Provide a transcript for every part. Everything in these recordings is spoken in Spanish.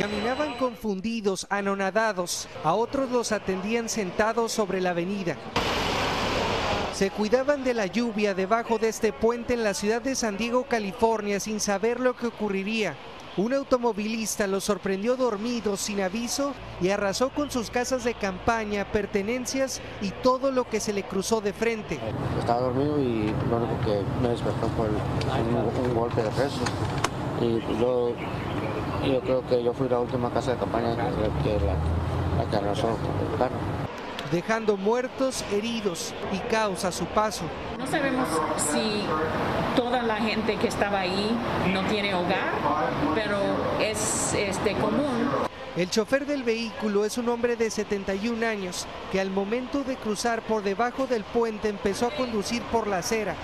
Caminaban confundidos, anonadados. A otros los atendían sentados sobre la avenida. Se cuidaban de la lluvia debajo de este puente en la ciudad de San Diego, California, sin saber lo que ocurriría. Un automovilista los sorprendió dormidos sin aviso y arrasó con sus casas de campaña, pertenencias y todo lo que se le cruzó de frente. Estaba dormido y lo único que me despertó fue un golpe de peso. Y pues yo creo que yo fui la última casa de campaña que arrasó el carro. Dejando muertos, heridos y caos a su paso. No sabemos si toda la gente que estaba ahí no tiene hogar, pero es común. El chofer del vehículo es un hombre de 71 años que al momento de cruzar por debajo del puente empezó a conducir por la acera.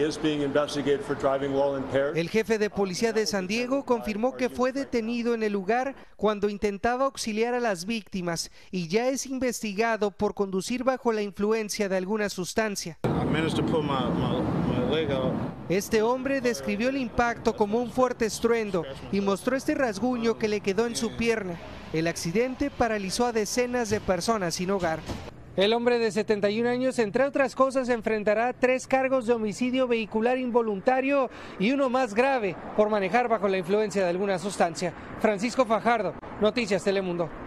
El jefe de policía de San Diego confirmó que fue detenido en el lugar cuando intentaba auxiliar a las víctimas y ya es investigado por conducir bajo la influencia de alguna sustancia. Este hombre describió el impacto como un fuerte estruendo y mostró este rasguño que le quedó en su pierna. El accidente paralizó a decenas de personas sin hogar. El hombre de 71 años, entre otras cosas, enfrentará 3 cargos de homicidio vehicular involuntario y uno más grave por manejar bajo la influencia de alguna sustancia. Francisco Fajardo, Noticias Telemundo.